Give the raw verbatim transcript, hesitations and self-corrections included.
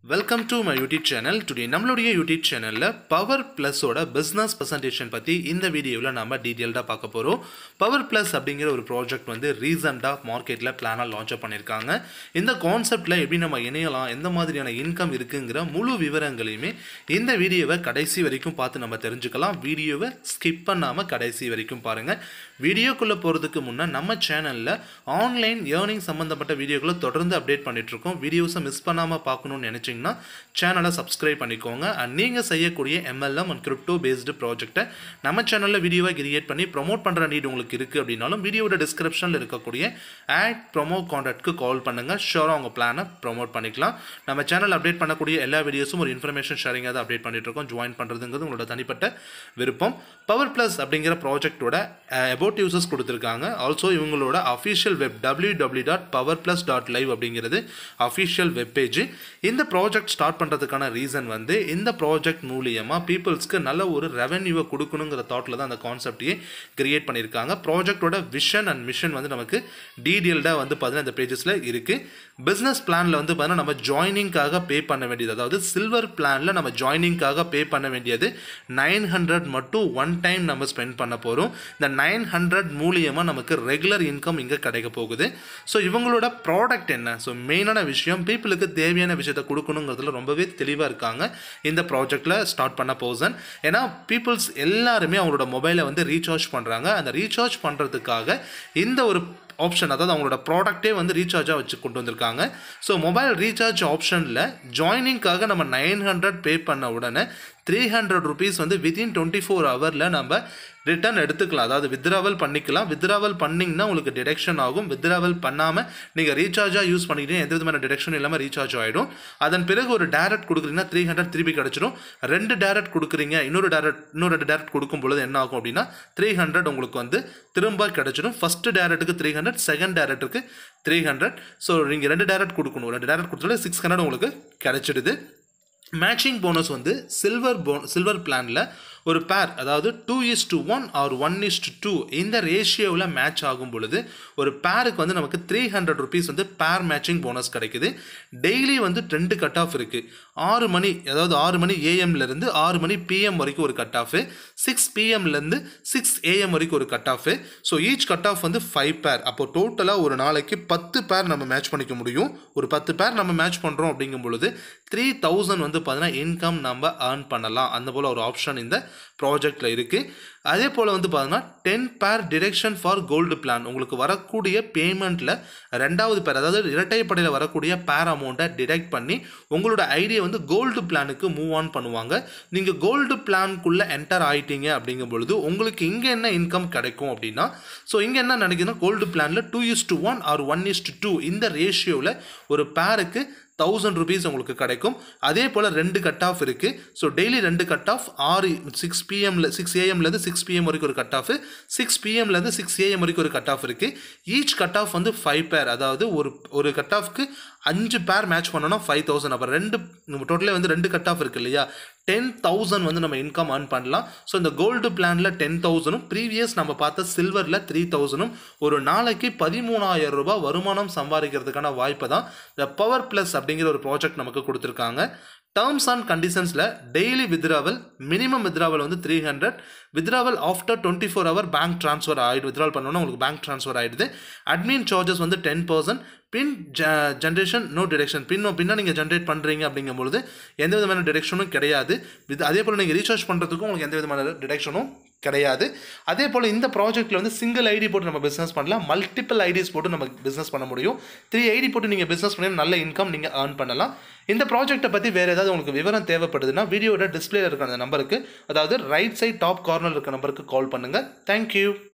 Welcome to my YouTube channel. Today நம்மளுடைய YouTube channelல Power Plus ஓட business presentation பத்தி இந்த வீடியோல நாம டீடைலா பார்க்க போறோம். Power Plus அப்படிங்கிற ஒரு ப்ராஜெக்ட் வந்து ரீசன்ட்டா மார்க்கெட்ல பிளானா லான்ச் பண்ணிருக்காங்க. இந்த கான்செப்ட்ல எப்படி நம்ம இணையலாம், எந்த மாதிரியான இன்கம் இருக்குங்கிற முழு விவரங்களையுமே இந்த வீடியோவை கடைசி வரைக்கும் பார்த்து நம்ம தெரிஞ்சுக்கலாம். வீடியோவை ஸ்கிப் பண்ணாம கடைசி வரைக்கும் பாருங்க. வீடியோக்குள்ள போறதுக்கு முன்ன நம்ம சேனல்ல ஆன்லைன் ஏர்னிங் சம்பந்தப்பட்ட வீடியோக்களை தொடர்ந்து அப்டேட் பண்ணிட்டு இருக்கோம். வீடியோஸை மிஸ் பண்ணாம பார்க்கணும்னு நினைச்சீங்கன்னா சேனலை சப்ஸ்கிரைப் பண்ணிக்கோங்க. அண்ட் நீங்க செய்யக்கூடிய M L M and crypto based ப்ராஜெக்ட்டை நம்ம சேனல்ல வீடியோவை கிரியேட் பண்ணி ப்ரோமோட் பண்ற நீட் உங்களுக்கு இருக்கு அப்படின்னாலும் வீடியோட டிஸ்கிரிப்ஷன்ல இருக்கக்கூடிய ஆட் ப்ரோமோ கான்டாக்ட்க்கு கால் பண்ணுங்க. ஷூரா உங்க பிளானை ப்ரோமோட் பண்ணிக்கலாம். நம்ம சேனல் அப்டேட் பண்ணக்கூடிய எல்லா வீடியோஸும் ஒரு இன்ஃபர்மேஷன் ஷேரிங்காக தான் அப்டேட் பண்ணிட்டு இருக்கோம். ஜாயின் பண்றதுங்கிறது உங்களோட தனிப்பட்ட விருப்பம். பவர் பிளஸ் அப்படிங்கிற ப்ராஜெக்டோட அபவுட் யூசர்ஸ் கொடுத்துருக்காங்க. ஆல்சோ இவங்களோட official web W W dot power plus dot live அப்படிங்கிறது அஃபிஷியல் வெப் பேஜ். இந்த ப்ராஜெக்ட் ஸ்டார்ட் பண்ணுறதுக்கான ரீசன் வந்து இந்த ப்ராஜெக்ட் மூலியமாக பீப்புள்ஸ்க்கு நல்ல ஒரு ரெவன்யூவை கொடுக்கணுங்கிற தாட்டில் தான் அந்த கான்செப்டையே கிரியேட் பண்ணியிருக்காங்க. ப்ராஜெக்டோட விஷன் அண்ட் மிஷன் வந்து நமக்கு டீடெயில்டாக வந்து பார்த்தீங்கன்னா இந்த பேஜஸில் இருக்குது. பிஸ்னஸ் பிளானில் வந்து பார்த்தீங்கன்னா நம்ம ஜாயினிங்காக பே பண்ண வேண்டியது, அதாவது சில்வர் பிளானில் நம்ம ஜாயினிங்காக பே பண்ண வேண்டியது நைன் ஹண்ட்ரட் மட்டும் ஒன் டைம் நம்ம ஸ்பெண்ட் பண்ண போகிறோம். இந்த நைன் ஹண்ட்ரட் மூலியமாக நமக்கு ரெகுலர் இன்கம் இங்கே கிடைக்க போகுது. ஸோ இவங்களோட ப்ராடக்ட் என்ன, ஸோ மெயினான விஷயம் பீப்புளுக்கு தேவையான விஷயத்தை கொடுக்கணுங்கிறதுல ரொம்பவே தெளிவாக இருக்காங்க இந்த ப்ராஜெக்டில் ஸ்டார்ட் பண்ண பர்சன். ஏன்னா பீப்புள்ஸ் எல்லாருமே அவங்களோட மொபைலை வந்து ரீசார்ஜ் பண்ணுறாங்க. அந்த ரீசார்ஜ் பண்ணுறதுக்காக இந்த ஒரு ஆப்ஷன், அதாவது அவங்களோட ப்ராடக்டே வந்து ரீசார்ஜாக வச்சு கொண்டு வந்திருக்காங்க. ஸோ மொபைல் ரீசார்ஜ் ஆப்ஷனில் ஜாயினிங்காக நம்ம நைன் ஹண்ட்ரட் பே பண்ண உடனே த்ரீ ஹண்ட்ரட் ருபீஸ் வந்து வித்தின் டுவெண்ட்டி ஃபோர் ஹவரில் நம்ம ரிட்டர்ன் எடுத்துக்கலாம். அதாவது வித்ராவல் பண்ணிக்கலாம். வித்ராவல் பண்ணிங்கன்னா உங்களுக்கு டிடெக்ஷன் ஆகும். வித்ராவல் பண்ணாமல் நீங்கள் ரீசார்ஜாக யூஸ் பண்ணிக்கிட்டீங்க எந்த விதமான டிடெக்ஷன் இல்லாமல் ரீசார்ஜ் ஆகிடும். அதன் பிறகு ஒரு டேரக்ட் கொடுக்குறீங்கன்னா த்ரீ ஹண்ட்ரட் திருப்பி கிடச்சிடும். ரெண்டு டேரக்ட் கொடுக்குறீங்க, இன்னொரு டேரக்ட் இன்னொரு ரெண்டு டேரக்ட் கொடுக்கும் பொழுது என்ன ஆகும் அப்படின்னா த்ரீ ஹண்ட்ரட் உங்களுக்கு வந்து திரும்ப கிடச்சிடும். ஃபஸ்ட்டு டேரக்ட்டுக்கு த்ரீ ஹண்ட்ரட், செகண்ட் டேரக்ட்டுக்கு த்ரீ ஹண்ட்ரட். ஸோ நீங்கள் ரெண்டு டேரக்ட் கொடுக்கணும். ரெண்டு டேரக்ட் கொடுத்தாலே சிக்ஸ் ஹண்ட்ரட் உங்களுக்கு கிடைச்சிடுது. மேட்சிங் போனஸ் வந்து சில்வர் போ சில்வர் பிளானில் ஒரு பேர், அதாவது two is to one or one is to two இந்த ரேஷியோவில் மேட்ச் ஆகும் பொழுது ஒரு பேருக்கு வந்து நமக்கு த்ரீ ஹண்ட்ரட் ருபீஸ் வந்து பேர் மேட்சிங் போனஸ் கிடைக்குது. டெய்லி வந்து ரெண்டு கட் ஆஃப் இருக்குது. ஆறு மணி, அதாவது ஆறு மணி ஏஎம்லேருந்து ஆறு மணி பிஎம் வரைக்கும் ஒரு கட் ஆஃபு, சிக்ஸ் பிஎம்லேருந்து சிக்ஸ் ஏஎம் வரைக்கும் ஒரு cut off. So each cut off வந்து ஃபைவ் பேர். அப்போ டோட்டலாக ஒரு நாளைக்கு பத்து பேர் நம்ம மேட்ச் பண்ணிக்க முடியும். ஒரு பத்து பேர் நம்ம மேட்ச் பண்ணுறோம் அப்படிங்கும் பொழுது த்ரீ தௌசண்ட் வந்து பார்த்தீங்கன்னா இன்கம் நம்ம ஏர்ன் பண்ணலாம். அந்த போல் ஒரு ஆப்ஷன் இந்த ப்ராஜெக்டில் இருக்குது. அதே போல் வந்து பார்த்தீங்கன்னா டென் பேர் டிரெக்ஷன் ஃபார் கோல்டு பிளான். உங்களுக்கு வரக்கூடிய பேமெண்ட்டில் ரெண்டாவது பேர், அதாவது இரட்டைப்படையில் வரக்கூடிய பேர் அமௌண்ட்டை டிடெக்ட் பண்ணி உங்களோட ஐடியா வந்து கோல்டு பிளானுக்கு மூவ் ஆன் பண்ணுவாங்க. நீங்கள் கோல்டு பிளானுக்குள்ளே என்டர் ஆகிட்டீங்க அப்படிங்கும் பொழுது உங்களுக்கு இங்கே என்ன இன்கம் கிடைக்கும் அப்படின்னா, ஸோ இங்கே என்ன நினைக்கிறதுனா கோல்டு பிளானில் two is to one or one is to two இந்த ரேஷியோவில் ஒரு பேருக்கு தௌசண்ட் ருபீஸ் உங்களுக்கு கிடைக்கும். அதே போல் ரெண்டு கட் ஆஃப் இருக்குது. ஸோ டெய்லி ரெண்டு கட் ஆஃப், ஆறு சிக்ஸ் பிஎம்ல சிக்ஸ் ஏஎம்லேருந்து சிக்ஸ் பிஎம் வரைக்கும் ஒரு கட் ஆஃப், சிக்ஸ் பிஎம்லேருந்து சிக்ஸ் ஏஎம் வரைக்கும் ஒரு கட் ஆஃப் இருக்குது. ஈச் கட் ஆஃப் வந்து ஃபைவ் பேர், அதாவது ஒரு ஒரு கட் ஆஃப்க்கு அஞ்சு பேர் மேட்ச் பண்ணோன்னா ஃபைவ் தௌசண்ட். அப்புறம் ரெண்டு டோட்டலே வந்து ரெண்டு கட் ஆஃப் இருக்குது இல்லையா, டென் தௌசண்ட் வந்து நம்ம இன்கம் ஏர்ன் பண்ணலாம். ஸோ இந்த கோல்டு பிளானில் டென் தௌசண்டும் ப்ரீவியஸ் நம்ம பார்த்த சில்வரில் த்ரீ தௌசண்டும் ஒரு நாளைக்கு பதிமூணாயிரம் ரூபாய் வருமானம் சம்பாதிக்கிறதுக்கான வாய்ப்பை தான் இந்த பவர் பிளஸ் அப்படிங்கிற ஒரு ப்ராஜெக்ட் நமக்கு கொடுத்துருக்காங்க. டேர்ம்ஸ் அண்ட் கண்டிஷன்ஸில் டெய்லி வித்ராவல், மினிமம் வித்ராவல் வந்து three hundred, withdrawal after twenty four hour bank transfer ஆகிடுது. வித்ராவல் பண்ணோன்னா உங்களுக்கு பேங்க் ட்ரான்ஸ்ஃபர் ஆகிடுது. அட்மின் சார்ஜஸ் வந்து ten percent. Pin generation no detection. பின்னோ பின்னா நீங்கள் ஜென்ரேட் பண்ணுறீங்க அப்படிங்கும்பொழுது எந்த விதமான டிடெக்ஷனும் கிடையாது. இது அதே போல் நீங்கள் ரீசார்ஜ் பண்ணுறதுக்கும் உங்களுக்கு எந்த விதமான டிடெக்ஷனும் கிடையாது. அதே போல் இந்த ப்ராஜெக்ட்டில் வந்து சிங்கிள் ஐடி போட்டு நம்ம பிஸ்னஸ் பண்ணலாம், மல்டிபிள் ஐடிஸ் போட்டு நம்ம பிஸ்னஸ் பண்ண முடியும். த்ரீ ஐடி போட்டு நீங்கள் பிஸ்னஸ் பண்ணி நல்ல இன்கம் நீங்கள் ஏர்ன் பண்ணலாம். இந்த ப்ராஜெக்ட்டை பற்றி வேறு ஏதாவது உங்களுக்கு விவரம் தேவைப்படுதுன்னா வீடியோட டிஸ்பிளேல இருக்கிற அந்த நம்பருக்கு, அதாவது ரைட் சைட் டாப் கார்னர் இருக்கிற நம்பருக்கு கால் பண்ணுங்கள். தேங்க்யூ.